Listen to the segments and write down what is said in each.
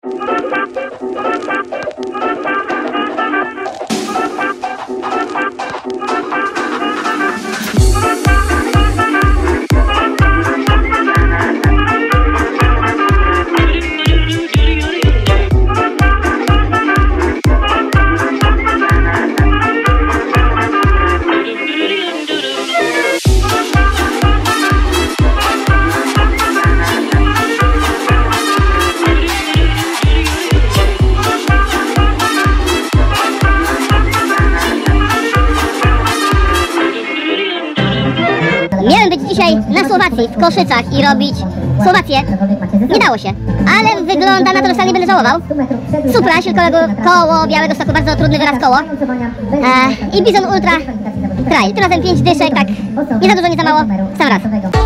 Miałem być dzisiaj na Słowacji, w Koszycach i robić Słowację. Nie dało się, ale wygląda na to, że wcale nie będę żałował. Supra, koło Białego Stoku, bardzo trudny wyraz koło. I Bizon Ultra Trail. Tym razem 5 dyszek, tak nie za dużo, nie za mało, w sam raz.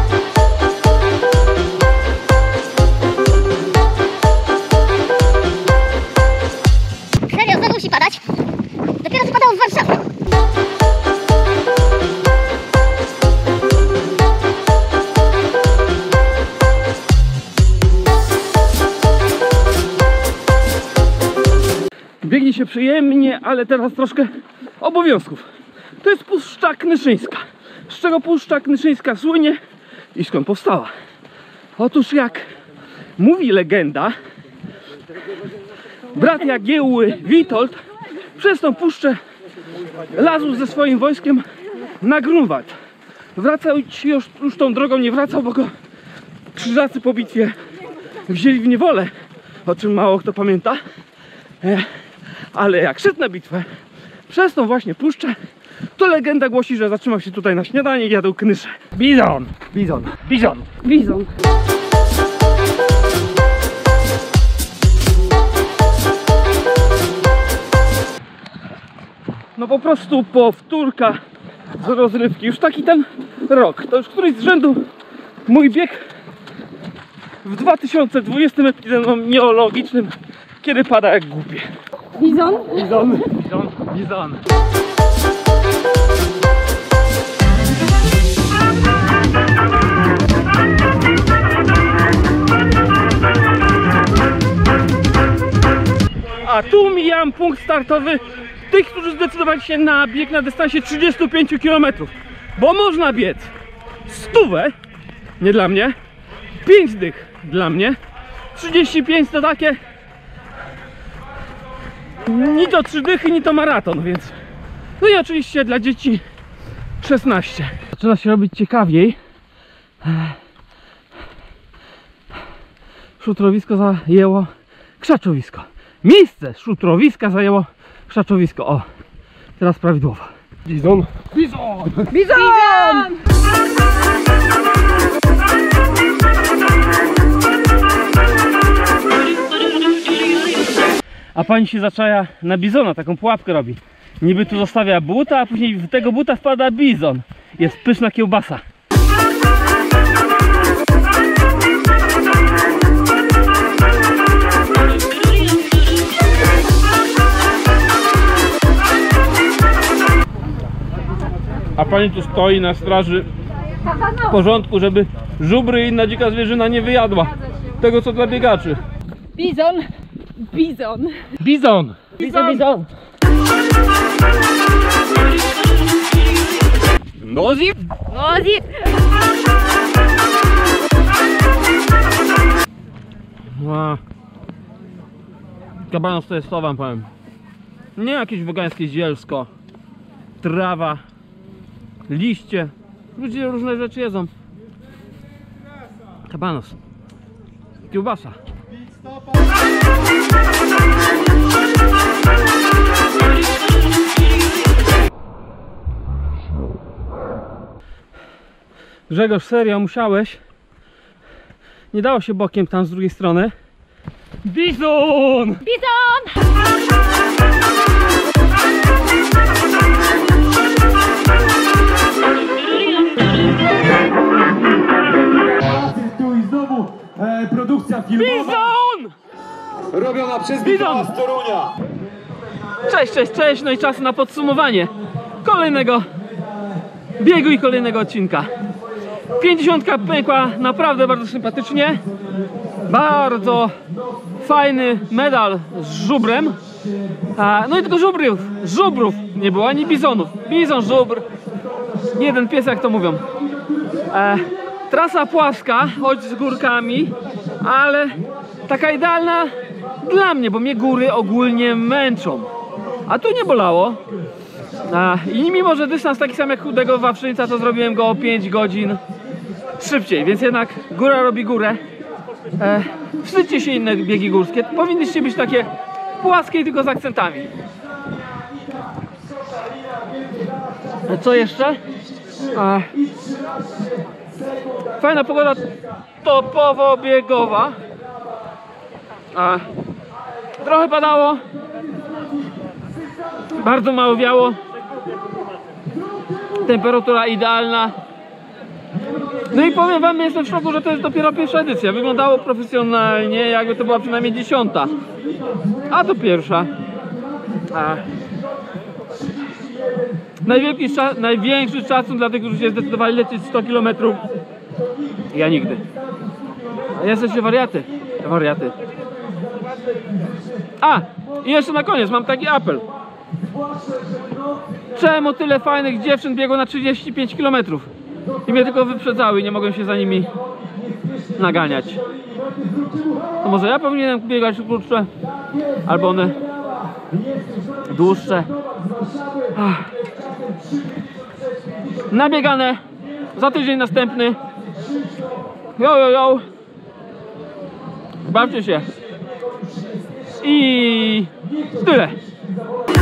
Serio, znowu musi padać? Dopiero co padało w Warszawie. Biegnie się przyjemnie, ale teraz troszkę obowiązków. To jest Puszcza Knyszyńska. Z czego Puszcza Knyszyńska słynie i skąd powstała? Otóż jak mówi legenda, brat Jagiełły Witold przez tą puszczę lazł ze swoim wojskiem na Grunwald. Wracać już tą drogą nie wracał, bo go krzyżacy po bitwie wzięli w niewolę, o czym mało kto pamięta. Ale jak szedł na bitwę przez tą właśnie puszczę, to legenda głosi, że zatrzymał się tutaj na śniadanie i jadł knyszę. Bizon! Bizon! Bizon! Bizon! No po prostu powtórka z rozrywki. Już taki ten rok. To już któryś z rzędu mój bieg w 2020 epidemiologicznym, kiedy pada jak głupie. Bizon? Bizon, bizon, bizon. A tu mijam punkt startowy tych, którzy zdecydowali się na bieg na dystansie 35 km. Bo można biec 100, nie dla mnie, 5 dych dla mnie, 35 to takie ni to 3 dychy, ni to maraton, więc no i oczywiście dla dzieci 16. Zaczyna się robić ciekawiej. Szutrowisko zajęło krzaczowisko. Miejsce szutrowiska zajęło krzaczowisko. O, teraz prawidłowo. Bizon! Bizon! Bizon! A pani się zaczaja na bizona, taką pułapkę robi. Niby tu zostawia buta, a później w tego buta wpada bizon. Jest pyszna kiełbasa. A pani tu stoi na straży porządku, żeby żubry i inna dzika zwierzyna nie wyjadła tego, co dla biegaczy. Bizon! Bizon! Bizon! Bizon! Bizon! Nozi! Nozi! Kabanos to jest to, wam powiem. Nie jakieś wegańskie zielsko, trawa, liście. Ludzie różne rzeczy jedzą. Kabanos. Kiełbasa. Grzegorz, serio, musiałeś. Nie dało się bokiem tam z drugiej strony. Bizon! Bizon! Tu i znowu produkcja filmowa. Bizon! Robiona przez Bizon z Torunia. Cześć, cześć, cześć. No i czas na podsumowanie kolejnego biegu i kolejnego odcinka. 50 pękła naprawdę bardzo sympatycznie. Bardzo fajny medal z żubrem. No i tylko żubrów nie było, ani bizonów. Bizon, żubr, jeden pies, jak to mówią. Trasa płaska, choć z górkami, ale taka idealna dla mnie, bo mnie góry ogólnie męczą. A tu nie bolało. I mimo, że dystans taki sam jak chudego Wawrzyńca, to zrobiłem go o 5 godzin szybciej, więc jednak góra robi górę. Wstydźcie się inne biegi górskie, powinniście być takie płaskie, tylko z akcentami. Co jeszcze? Fajna pogoda topowo biegowa. Trochę padało, bardzo mało wiało, temperatura idealna. No i powiem wam, jestem w szoku, że to jest dopiero pierwsza edycja. Wyglądało profesjonalnie, jakby to była przynajmniej 10. A to pierwsza. Największy szacun dla tych, którzy się zdecydowali lecieć 100 km. Ja nigdy. Jesteście wariaty. I jeszcze na koniec mam taki apel. Czemu tyle fajnych dziewczyn biegło na 35 km? I mnie tylko wyprzedzały i nie mogłem się za nimi naganiać. To może ja powinienem biegać krótsze, albo one dłuższe. Nabiegane. Za tydzień następny. Jo. Bawcie się. I tyle.